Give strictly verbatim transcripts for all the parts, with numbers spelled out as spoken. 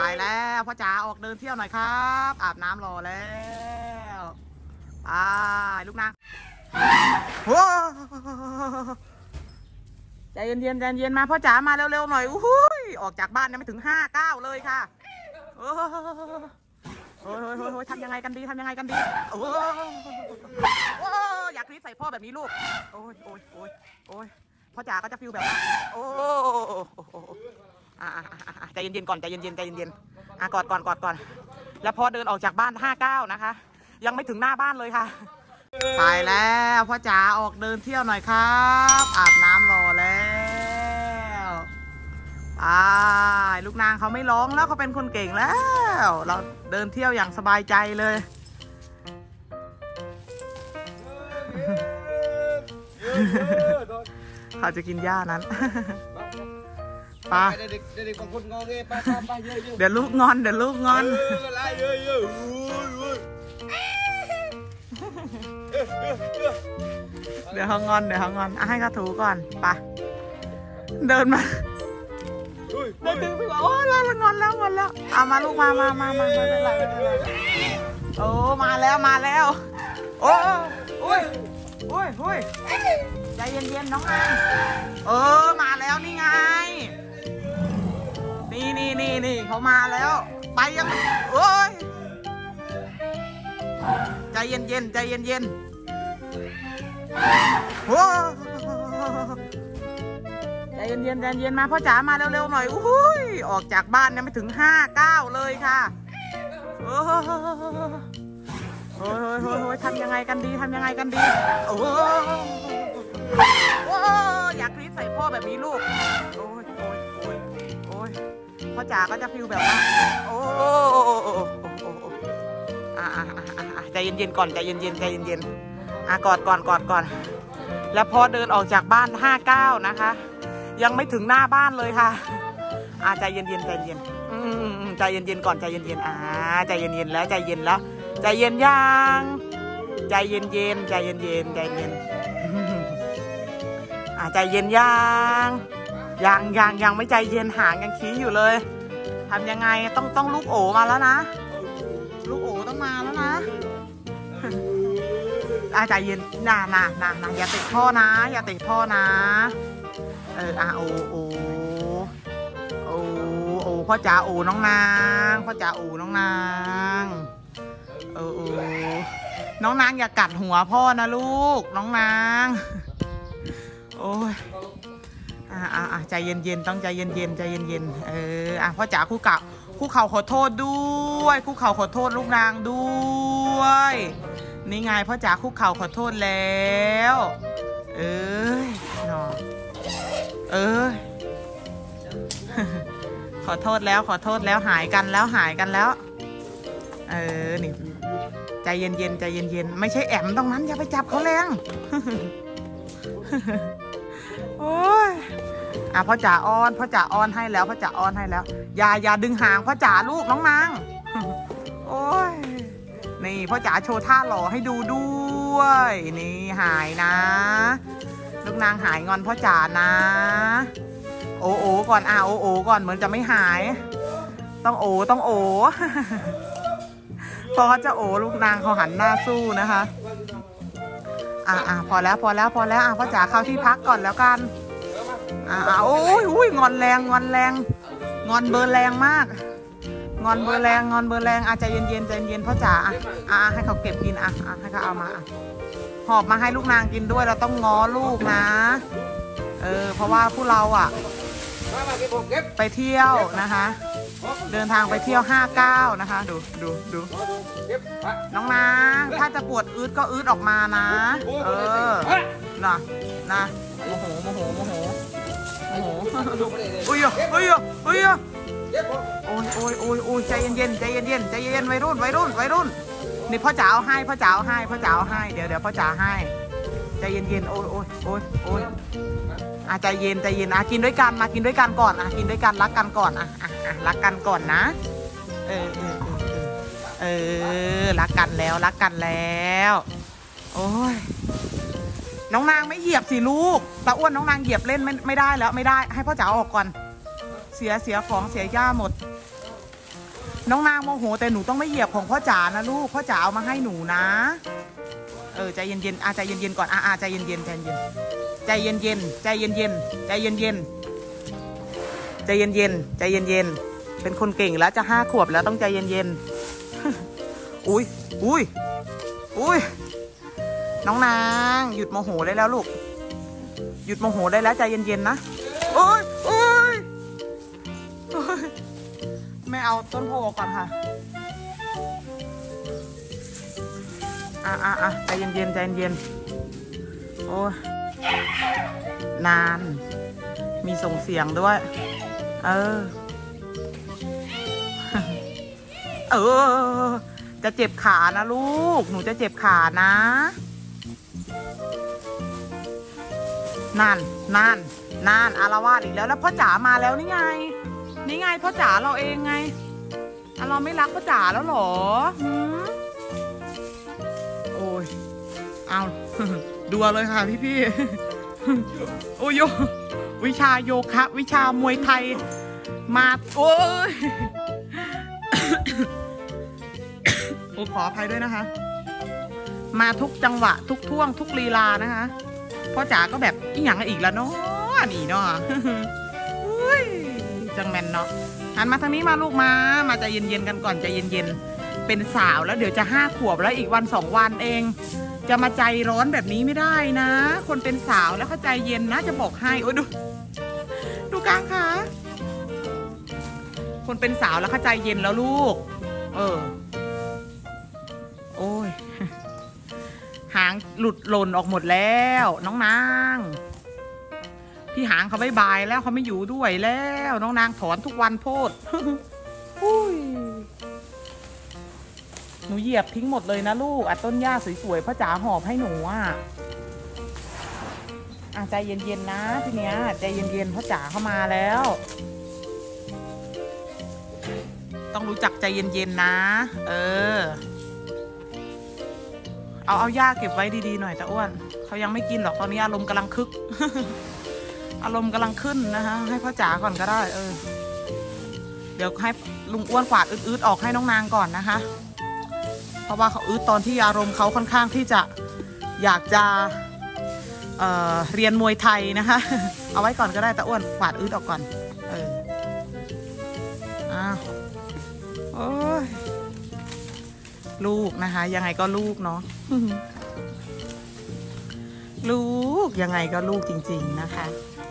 ายแล้วพ่อจ๋าออกเดินเที่ยวหน่อยครับอาบน้ำรอแล้วไปลูกนางใจเย็นๆใจเย็นมาพ่อจ๋ามาเร็วๆหน่อยอุ้ยออกจากบ้านยังไม่ถึงห้าเก้าเลยค่ะโอ้โหโอ้ยทำยังไงกันดีทำยังไงกันดีโอ้โอ้อยากรีบใส่พ่อแบบนี้ลูกโอ้ยโอ้ยโอ้ยโอ้ยพ่อจ๋าก็จะฟิลแบบว่าโอ้อ่าใจเย็นๆก่อนใจเย็นๆใจเย็นๆอ่ะกอดก่อนกอดก่อนแล้วพอเดินออกจากบ้านห้าเก้านะคะยังไม่ถึงหน้าบ้านเลยค่ะไปแล้วพ่อจ๋าออกเดินเที่ยวหน่อยครับอาบน้ำรอแล้วไปลูกนางเขาไม่ร้องแล้วเขาเป็นคนเก่งแล้วเราเดินเที่ยวอย่างสบายใจเลยเขาจะกินหญ้านั้นปาเดี๋ยวลูกงอนเดี๋ยวลูกงอนเดี๋ยวเขางอนเดี๋ยวเขางอนให้เขาถูก่อนไปเดินมาเดินถึงพี่บอกโอ้เรางอนแล้วงอนแล้วเอามาลูกมามามามาไม่เป็นไรไม่เป็นไรโอ้มาแล้วมาแล้วโอ้โอ้ยโอ้ยโอ้ยใจเย็นๆน้องนางเออมาแล้วนี่ไงนี่นี่นี่นี่เขามาแล้วไปยังโอ้ยใจเย็นๆใจเย็นๆโอ้ใจเย็นๆใจเย็นมาพ่อจ๋ามาเร็วๆหน่อยอุ้ยออกจากบ้านยังไม่ถึงห้าเก้าเลยค่ะโอ้โอ้ยโอ้ยโอ้ยทำยังไงกันดีทำยังไงกันดีโอ้โอ้อยากรีบใส่พ่อแบบนี้ลูกโอ้ยโอ้ยโอ้ยโอ้ยพ่อจ๋าก็จะฟิลแบบว่าโอ้อ่าอ่าอ่าใจเย็นๆก่อนใจเย็นๆใจเย็นๆอ่ะกอดก่อนกอดก่อนแล้วพอเดินออกจากบ้านห้าเก้านะคะยังไม่ถึงหน้าบ้านเลยค่ะอ่าใจเย็นๆใจเย็นอืมใจเย็นๆก่อนใจเย็นๆอ่าใจเย็นๆแล้วใจเย็นแล้วใจเย็นยังใจเย็นเย็นใจเย็นเย็นใจเย็นอ่าใจเย็นยังยังยังยังไม่ใจเย็นหางยังขี้อยู่เลยทำยังไงต้องต้องลูกโอมาแล้วนะลูกโอต้องมาแล้วนะอ่าใจเย็นน่าน่าน่าน่าอย่าติดพ่อนะอย่าติดพ่อนะเอออ่าโอโอโอโอพ่อจ๋าโอน้องนางพ่อจ๋าโอน้องนางเออเออน้องนางอย่ากัดหัวพ่อนะลูกน้องนางโอ้ยอ่าอ่าใจเย็นเย็นต้องใจเย็นเย็นใจเย็นเย็นเอออ่ะพ่อจ๋าคู่เก่าคู่เข่าขอโทษด้วยคู่เข่าขอโทษลูกนางด้วยนี่ไงพ่อจ๋าคู่เข่าขอโทษแล้วเอ้ยนอเอ้ยขอโทษแล้วขอโทษแล้วหายกันแล้วหายกันแล้วเออนี่ใจเย็นเย็นใจเย็นเย็นไม่ใช่แอมตรงนั้นอย่าไปจับเขาแรงโอ้ยอ่ะพ่อจ๋าอ้อนพ่อจ๋าอ้อนให้แล้วพ่อจ๋าอ้อนให้แล้วอย่าอย่าดึงหางพ่อจ๋าลูกน้องนางโอ้ยนี่พ่อจ๋าโชว์ท่าหล่อให้ดูด้วยนี่หายนะลูกนางหายงอนพ่อจ๋านะโอโอก่อนอ่ะโอโอก่อนเหมือนจะไม่หายต้องโอต้องโอพอเขาจะโอลูกนางเขาหันหน้าสู้นะคะอ่ะอ่ะพอแล้วพอแล้วพอแล้วอ่ะพ่อจ๋าเข้าที่พักก่อนแล้วกันอ่ะโอ้ยอุ้ยงอนแรงงอนแรงงอนเบอร์แรงมากงอนเบอร์แรงงอนเบอร์แรงอ่ะใจเย็นเย็นใจเย็นพ่อจ๋าอ่ะอ่ะให้เขาเก็บกินอ่ะอ่ะให้เขาเอามาอ่ะหอบมาให้ลูกนางกินด้วยเราต้องง้อลูกนะเออเพราะว่าผู้เราอ่ะไปเที่ยวนะคะเดินทางไปเที่ยวห้าเก้านะคะดูดูดูน้องนางถ้าจะปวดอืดก็อืดออกมานะเออนะนะโมโหโมโหโมโหโมโหอุ้ยอุ้ยอุ้ยโอ้ยโอ้ยโอ้ยโอ้ยใจเย็นเย็นใจเย็นเย็นใจเย็นวัยรุ่นวัยรุ่นวัยรุ่นนี่พ่อจ๋าเอาให้พ่อจ๋าเอาให้พ่อจ๋าเอาให้เดี๋ยวเดี๋ยวพ่อจ๋าให้ใจเย็นเย็นโอ้ยโอ้ยโอ้ยโอ้ยอ่ะใจเย็นใจเย็นอ่ะกินด้วยกันมากินด้วยกันก่อนอ่ะกินด้วยกันรักกันก่อนอ่ะอ่ะอ่ะรักกันก่อนนะเออเออเออเออรักกันแล้วรักกันแล้วโอ้ยน้องนางไม่เหยียบสิลูกตาอ้วนน้องนางเหยียบเล่นไม่ไม่ได้แล้วไม่ได้ให้พ่อจ๋าออกก่อนเสียเสียของเสียหญ้าหมดน้องนางโมโหแต่หนูต้องไม่เหยียบของพ่อจ๋านะลูกพ่อจ๋าเอามาให้หนูนะเออใจเย็นๆอ่ะใจเย็นๆก่อนอ่ะอ่ะใจเย็นๆใจเย็นใจเย็นๆใจเย็นๆใจเย็นๆใจเย็นๆใจเย็นๆเป็นคนเก่งแล้วจะห้าขวบแล้วต้องใจเย็นๆอุ้ยอุ้ยอุ้ยน้องนางหยุดโมโหได้แล้วลูกหยุดโมโหได้แล้วใจเย็นๆนะโอ้ยโอ้ยไม่เอาต้นโพก่อนค่ะอ่ะอ่ะอ่ะใจเย็นๆใจเย็นโอ้ยนานมีส่งเสียงด้วยเออเออจะเจ็บขานะลูกหนูจะเจ็บขานะนั่นนั่นนั่นอารวาสอีกแล้วแล้วพ่อจ๋ามาแล้วนี่ไงนี่ไงพ่อจ๋าเราเองไงเราไม่รักพ่อจ๋าแล้วหรอโอ้ยเอาดูเลยค่ะพี่พี่โอ้ยวิชาโยคะวิชามวยไทยมาโอ้ยโอ้ขออภัยด้วยนะคะมาทุกจังหวะทุกท่วงทุกลีลานะคะพ่อจ๋าก็แบบอีหยังอีกแล้วเนาะนี่เนาะจังแมนเนาะหันมาทางนี้มาลูกมามาใจเย็นๆกันก่อนใจเย็นๆเป็นสาวแล้วเดี๋ยวจะห้าขวบแล้วอีกวันสองวันเองจะมาใจร้อนแบบนี้ไม่ได้นะคนเป็นสาวแล้วเข้าใจเย็นนะจะบอกให้โอ้ยดูดูกลางขาคนเป็นสาวแล้วเข้าใจเย็นแล้วลูกเออโอ้ยหางหลุดหล่นออกหมดแล้วน้องนางพี่หางเขาไม่บายแล้วเขาไม่อยู่ด้วยแล้วน้องนางถอนทุกวันโพดหนูเหยียบทิ้งหมดเลยนะลูกอ่ะต้นหญ้าสวยๆพ่อจ๋าหอบให้หนูอ่ะอ่ะใจเย็นๆนะทีเนี้ยใจเย็นๆพ่อจ๋าเข้ามาแล้วต้องรู้จักใจเย็นๆนะเออเอาเอาหญ้าเก็บไว้ดีๆหน่อยตาอ้วนเขายังไม่กินหรอกตอนนี้อารมณ์กำลังคึก อารมณ์กำลังขึ้นนะคะให้พ่อจ๋าก่อนก็ได้เออเดี๋ยวให้ลุงอ้วนกวาดอืดๆออกให้น้องนางก่อนนะคะเพราะว่าเขาอืดตอนที่อารมณ์เขาค่อนข้างที่จะอยากจะเอ่อเรียนมวยไทยนะคะเอาไว้ก่อนก็ได้ตาอ้วนกวาดอืดออกก่อนเอออ้าวโอ้ยลูกนะคะยังไงก็ลูกเนาะลูกยังไงก็ลูกจริงๆนะคะ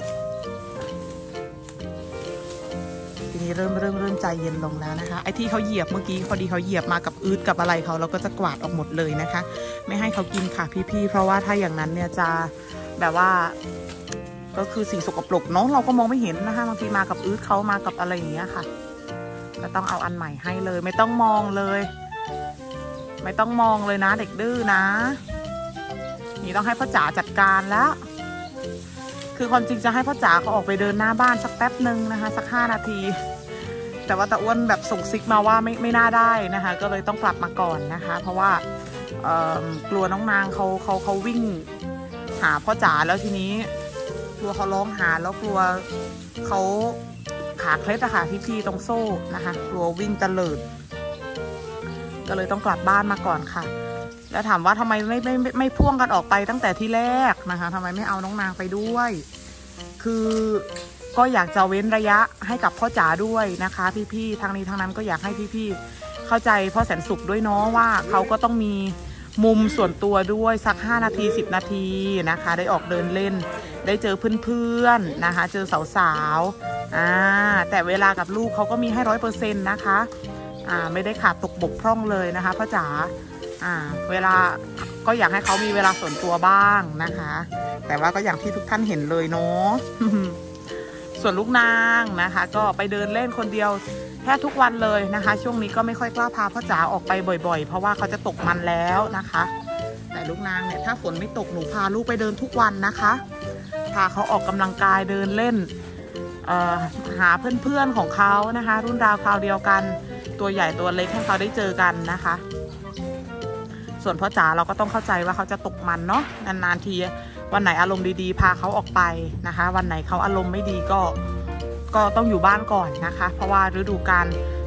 ทีนี้เริ่มเริ่มเริ่มใจเย็นลงแล้วนะคะไอ้ที่เขาเหยียบเมื่อกี้พอดีเขาเหยียบมากับอืดกับอะไรเขาเราก็จะกวาดออกหมดเลยนะคะไม่ให้เขากินค่ะพี่ๆเพราะว่าถ้าอย่างนั้นเนี่ยจะแบบว่าก็คือสิ่งสกปรกเนาะเราก็มองไม่เห็นนะคะบางทีมากับอืดเขามากับอะไรอย่างเงี้ยค่ะก็ต้องเอาอันใหม่ให้เลยไม่ต้องมองเลยไม่ต้องมองเลยนะเด็กดื้อนะนี่ต้องให้พ่อจ๋าจัดการแล้วคือความจริงจะให้พ่อจ๋าเขาออกไปเดินหน้าบ้านสักแป๊บหนึ่งนะคะสักห้านาทีแต่ว่าตาอ้วนแบบส่งซิกมาว่าไม่ไม่น่าได้นะคะก็เลยต้องกลับมาก่อนนะคะเพราะว่ากลัวน้องนางเขาเขาเขาวิ่งหาพ่อจ๋าแล้วทีนี้กลัวเขาร้องหาแล้วกลัวเขาขาเคล็ดอะค่ะพี่ๆตรงโซ่นะคะกลัววิ่งตะเลิดก็เลยต้องกลับบ้านมาก่อนค่ะแล้วถามว่าทำไมไม่ไม่ไม่ไม่พ่วงกันออกไปตั้งแต่ที่แรกนะคะทำไมไม่เอาน้องนางไปด้วยคือก็อยากจะเว้นระยะให้กับพ่อจ๋าด้วยนะคะพี่ๆทางนี้ทางนั้นก็อยากให้พี่ๆเข้าใจพ่อแสนสุขด้วยเนาะว่าเขาก็ต้องมีมุมส่วนตัวด้วยสักห้านาทีสิบนาทีนะคะได้ออกเดินเล่นได้เจอเพื่อนๆนะคะเจอสาวๆอ่าแต่เวลากับลูกเขาก็มีให้ร้อยเปอร์เซ็นต์นะคะอ่าไม่ได้ขาดตกบกพร่องเลยนะคะพ่อจ๋าอ่าเวลาก็อยากให้เขามีเวลาส่วนตัวบ้างนะคะแต่ว่าก็อย่างที่ทุกท่านเห็นเลยเนาะ ส่วนลูกนางนะคะก็ไปเดินเล่นคนเดียวแทบทุกวันเลยนะคะช่วงนี้ก็ไม่ค่อยกล้าพาพ่อจ๋าออกไปบ่อยๆเพราะว่าเขาจะตกมันแล้วนะคะแต่ลูกนางเนี่ยถ้าฝนไม่ตกหนูพาลูกไปเดินทุกวันนะคะพาเขาออกกำลังกายเดินเล่นเอ่อหาเพื่อนๆของเขานะคะรุ่นราวคราวเดียวกันตัวใหญ่ตัวเล็กให้เขาได้เจอกันนะคะส่วนพ่อจ๋าเราก็ต้องเข้าใจว่าเขาจะตกมันเนาะนานๆทีวันไหนอารมณ์ดีๆพาเขาออกไปนะคะวันไหนเขาอารมณ์ไม่ดีก็ก็ต้องอยู่บ้านก่อนนะคะเพราะว่าฤดูกาล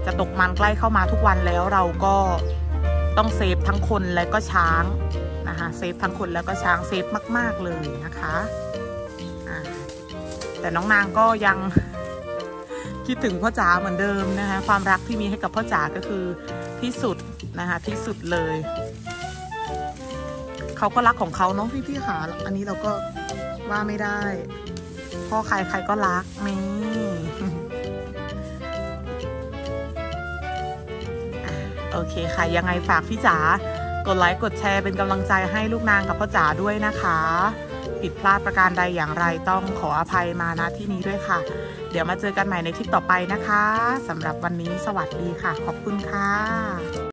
จะตกมันใกล้เข้ามาทุกวันแล้วเราก็ต้องเซฟทั้งคนและก็ช้างนะคะเซฟทั้งคนแล้วก็ช้างเซฟมากๆเลยนะคะแต่น้องนางก็ยังคิดถึงพ่อจ๋าเหมือนเดิมนะคะความรักที่มีให้กับพ่อจ๋าก็คือที่สุดนะคะที่สุดเลยเขาก็รักของเขาเนาะพี่ๆค่ะอันนี้เราก็ว่าไม่ได้พ่อใครใครก็รักนี่โอเคค่ะยังไงฝากพี่จ๋ากดไลค์กดแชร์เป็นกำลังใจให้ลูกนางกับพ่อจ๋าด้วยนะคะผิดพลาดประการใดอย่างไรต้องขออภัยมาณที่นี้ด้วยค่ะเดี๋ยวมาเจอกันใหม่ในคลิปต่อไปนะคะสำหรับวันนี้สวัสดีค่ะขอบคุณค่ะ